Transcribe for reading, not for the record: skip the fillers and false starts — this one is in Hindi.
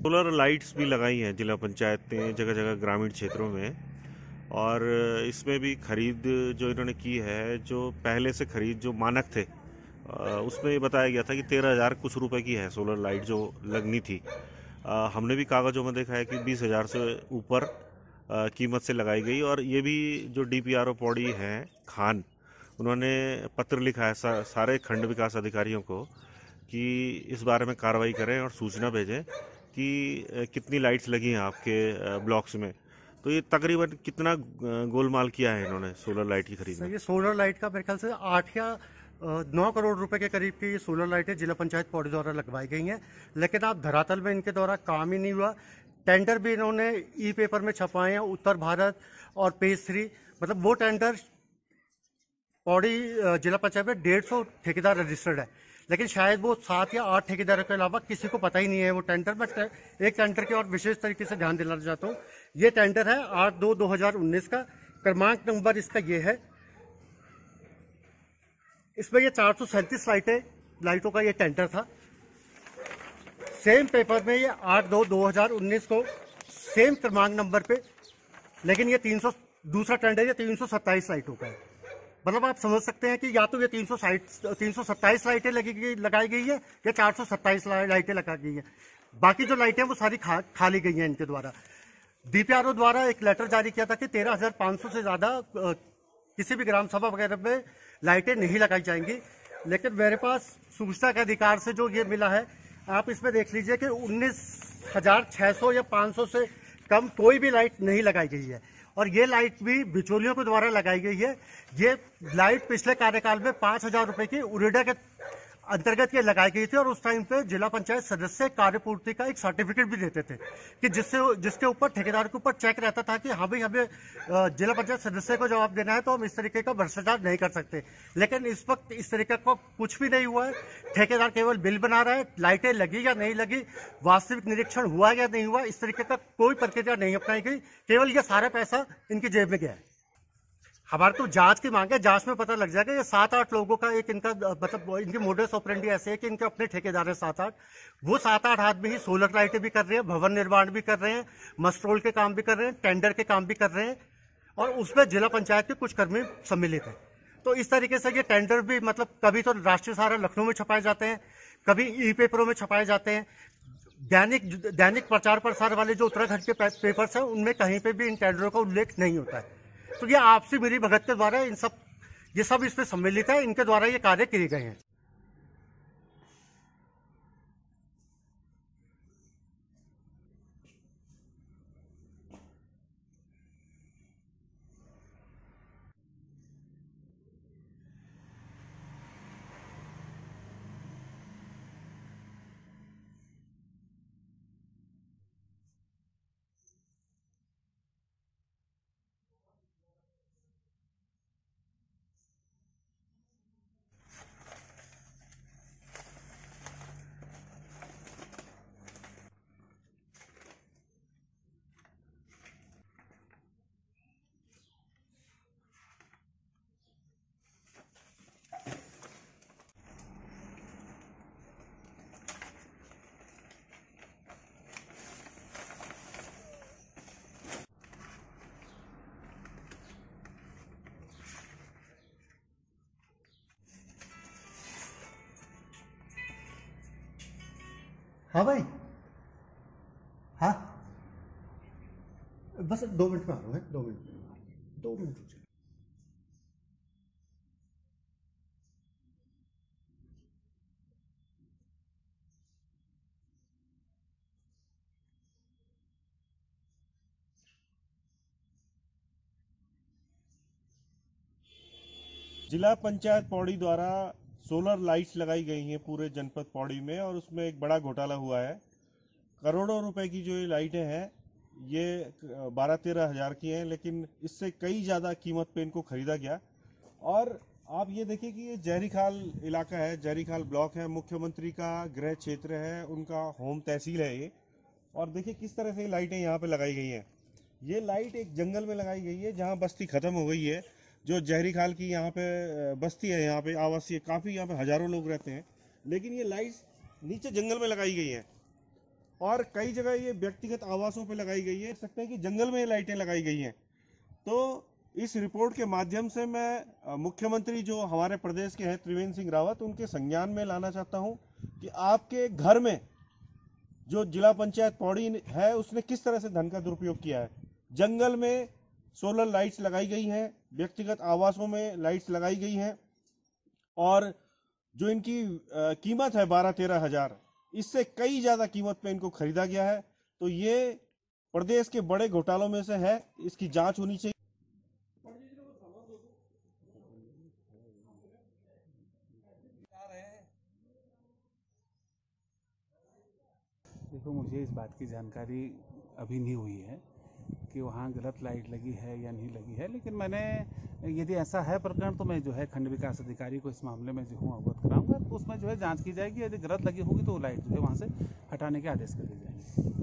सोलर लाइट्स भी लगाई हैं जिला पंचायत ने जगह जगह ग्रामीण क्षेत्रों में। और इसमें भी खरीद जो इन्होंने की है, जो पहले से खरीद जो मानक थे उसमें ये बताया गया था कि 13,000 कुछ रुपए की है सोलर लाइट जो लगनी थी। हमने भी कागज़ों में देखा है कि 20,000 से ऊपर कीमत से लगाई गई। और ये भी जो डीपीआरओ पौड़ी हैं खान, उन्होंने पत्र लिखा है सारे खंड विकास अधिकारियों को कि इस बारे में कार्रवाई करें और सूचना भेजें कि कितनी लाइट्स लगी हैं आपके ब्लॉक्स में। तो ये तकरीबन कितना गोलमाल किया है इन्होंने सोलर लाइट की खरीद सर, में? ये सोलर लाइट का मेरे ख्याल से 8 या 9 करोड़ रुपए के करीब की ये सोलर लाइटें जिला पंचायत पौड़ी द्वारा लगवाई गई हैं। लेकिन आप धरातल में इनके द्वारा काम ही नहीं हुआ। टेंडर भी इन्होंने ई पेपर में छपवाए हैं, उत्तर भारत और पेज 3। मतलब वो टेंडर पौड़ी जिला पंचायत में 150 ठेकेदार रजिस्टर्ड है, लेकिन शायद वो 7 या 8 ठेकेदारों के अलावा किसी को पता ही नहीं है वो टेंडर। मैं एक टेंडर की और विशेष तरीके से ध्यान दिलाना चाहता हूँ। ये टेंडर है 8/2/2019 का। क्रमांक नंबर इसका ये है। इसमें ये 437 लाइटों का ये टेंडर था। सेम पेपर में ये 8/2/2019 को सेम क्रमांक नंबर पे, लेकिन ये 300 दूसरा टेंडर ये 327 लाइटों का है। मतलब आप समझ सकते हैं कि या तो ये 327 लाइटें लगाई गई है या 427 लाइटें लगा गई है। बाकी जो लाइटें वो सारी खाली गई हैं इनके द्वारा। डीपीआरओ द्वारा एक लेटर जारी किया था कि 13,500 से ज्यादा किसी भी ग्राम सभा वगैरह में लाइटें नहीं लगाई जाएंगी। लेकिन मेरे पास सूचना के अधिकार से जो ये मिला है, आप इसमें देख लीजिए कि 19,600 या 500 से कम कोई भी लाइट नहीं लगाई गई है। और ये लाइट भी बिचौलियों के द्वारा लगाई गई है। ये लाइट पिछले कार्यकाल में 5,000 रुपए की उरेडा के अंतर्गत ये लगाई गई थी। और उस टाइम पे जिला पंचायत सदस्य कार्यपूर्ति का एक सर्टिफिकेट भी देते थे कि जिसके ऊपर ठेकेदार के ऊपर चेक रहता था कि हाँ भाई, हमें जिला पंचायत सदस्य को जवाब देना है, तो हम इस तरीके का भ्रष्टाचार नहीं कर सकते। लेकिन इस वक्त इस तरीके का कुछ भी नहीं हुआ है। ठेकेदार केवल बिल बना रहा है। लाइटें लगी या नहीं लगी, वास्तविक निरीक्षण हुआ या नहीं हुआ, इस तरीके का कोई प्रक्रिया नहीं अपनाई गई। केवल ये सारा पैसा इनकी जेब में गया है। हमारे तो जांच की मांग है। जांच में पता लग जाएगा। ये 7-8 लोगों का एक इनका मतलब इनकी मोडस ऑपरेंडी ऐसे है कि इनके अपने ठेकेदार हैं 7-8। वो 7-8 आदमी ही सोलर लाइटें भी कर रहे हैं, भवन निर्माण भी कर रहे हैं, मस्ट्रोल के काम भी कर रहे हैं, टेंडर के काम भी कर रहे हैं। और उसमें जिला पंचायत के कुछ कर्मी सम्मिलित हैं। तो इस तरीके से ये टेंडर भी मतलब कभी तो राष्ट्रीय सहारा लखनऊ में छपाए जाते हैं, कभी ई पेपरों में छपाए जाते हैं। दैनिक प्रचार प्रसार वाले जो उत्तराखंड के पेपर्स हैं, उनमें कहीं पे भी इन टेंडरों का उल्लेख नहीं होता है। तो ये आपसी मिली भगत के द्वारा ये सब इसमें सम्मिलित है। इनके द्वारा ये कार्य किए गए हैं। हाँ भाई, हाँ, बस 2 मिनट में आ रहा हूँ। 2 मिनट रुक जाओ। जिला पंचायत पौड़ी द्वारा सोलर लाइट्स लगाई गई हैं पूरे जनपद पौड़ी में, और उसमें एक बड़ा घोटाला हुआ है। करोड़ों रुपए की जो ये लाइटें हैं, ये 12-13 हजार की हैं, लेकिन इससे कई ज़्यादा कीमत पे इनको खरीदा गया। और आप ये देखिए कि ये जहरीखाल इलाका है, जहरीखाल ब्लॉक है, मुख्यमंत्री का गृह क्षेत्र है, उनका होम तहसील है ये। और देखिए किस तरह से लाइटें यहाँ पे लगाई गई हैं। ये लाइट एक जंगल में लगाई गई है जहाँ बस्ती खत्म हो गई है। जो जहरीखाल की यहाँ पे बस्ती है, यहाँ पे आवासीय काफ़ी, यहाँ पे हजारों लोग रहते हैं, लेकिन ये लाइट्स नीचे जंगल में लगाई गई हैं। और कई जगह ये व्यक्तिगत आवासों पे लगाई गई है। देख सकते हैं कि जंगल में ये लाइटें लगाई गई हैं। तो इस रिपोर्ट के माध्यम से मैं मुख्यमंत्री जो हमारे प्रदेश के हैं त्रिवेंद्र सिंह रावत, उनके संज्ञान में लाना चाहता हूं कि आपके घर में जो जिला पंचायत पौड़ी है उसने किस तरह से धन का दुरुपयोग किया है। जंगल में सोलर लाइट्स लगाई गई हैं, व्यक्तिगत आवासों में लाइट्स लगाई गई हैं, और जो इनकी कीमत है 12-13 हजार, इससे कई ज्यादा कीमत पे इनको खरीदा गया है। तो ये प्रदेश के बड़े घोटालों में से है, इसकी जांच होनी चाहिए। देखो, मुझे इस बात की जानकारी अभी नहीं हुई है कि वहाँ गलत लाइट लगी है या नहीं लगी है, लेकिन मैंने, यदि ऐसा है प्रकरण, तो मैं जो है खंड विकास अधिकारी को इस मामले में जो हूँ अवगत कराऊंगा। तो उसमें जो है जांच की जाएगी, यदि गलत लगी होगी तो वो लाइट जो है वहाँ से हटाने के आदेश कर दिए जाएंगे।